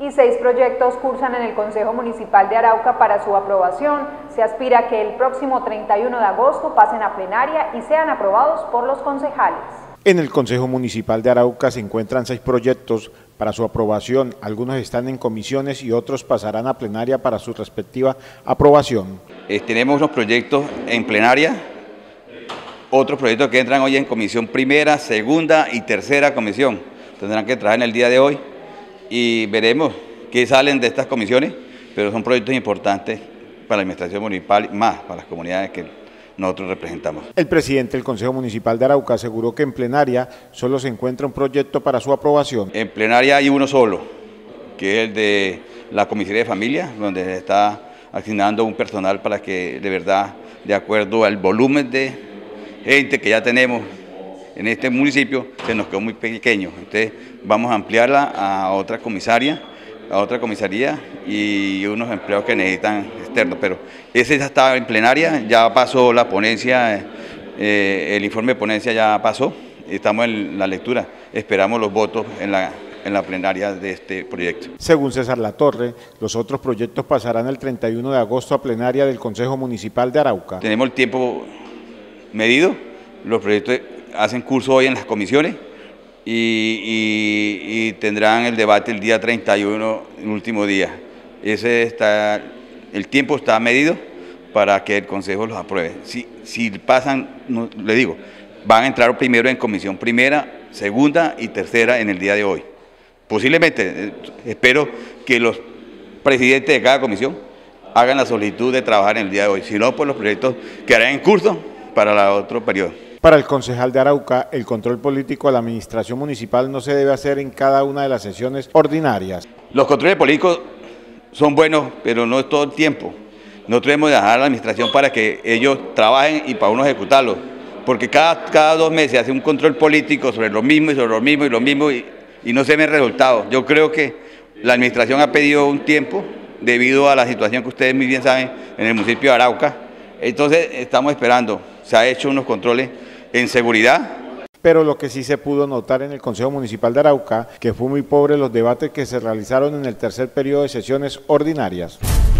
y 6 proyectos cursan en el Consejo Municipal de Arauca para su aprobación. Se aspira que el próximo 31 de agosto pasen a plenaria y sean aprobados por los concejales. En el Consejo Municipal de Arauca se encuentran 6 proyectos para su aprobación. Algunos están en comisiones y otros pasarán a plenaria para su respectiva aprobación. Tenemos unos proyectos en plenaria, otros proyectos que entran hoy en comisión primera, segunda y tercera comisión. Tendrán que trabajar en el día de hoy y veremos qué salen de estas comisiones, pero son proyectos importantes para la administración municipal, más para las comunidades que nosotros representamos. El presidente del Consejo Municipal de Arauca aseguró que en plenaria solo se encuentra un proyecto para su aprobación. En plenaria hay uno solo, que es el de la Comisaría de Familia, donde se está asignando un personal para que de verdad, de acuerdo al volumen de gente que ya tenemos en este municipio, se nos quedó muy pequeño. Entonces vamos a ampliarla a otra comisaría y unos empleados que necesitan externos, pero ese ya está en plenaria, ya pasó la ponencia, el informe de ponencia ya pasó, estamos en la lectura, esperamos los votos en la plenaria de este proyecto. Según César Latorre, los otros proyectos pasarán el 31 de agosto a plenaria del Consejo Municipal de Arauca. Tenemos el tiempo medido, los proyectos hacen curso hoy en las comisiones y tendrán el debate el día 31, el último día. El tiempo está medido para que el Consejo los apruebe. Si pasan, no, le digo, van a entrar primero en comisión primera, segunda y tercera en el día de hoy. Posiblemente, espero que los presidentes de cada comisión hagan la solicitud de trabajar en el día de hoy. Si no, pues los proyectos quedarán en curso para el otro periodo. Para el concejal de Arauca, el control político a la administración municipal no se debe hacer en cada una de las sesiones ordinarias. Los controles políticos son buenos, pero no es todo el tiempo. Nosotros debemos dejar a la administración para que ellos trabajen y para uno ejecutarlo, porque cada 2 meses hace un control político sobre lo mismo y sobre lo mismo y lo mismo y no se ven resultados. Yo creo que la administración ha pedido un tiempo debido a la situación que ustedes muy bien saben en el municipio de Arauca. Entonces estamos esperando, se ha hecho unos controles en seguridad. Pero lo que sí se pudo notar en el Consejo Municipal de Arauca, que fue muy pobre los debates que se realizaron en el tercer periodo de sesiones ordinarias.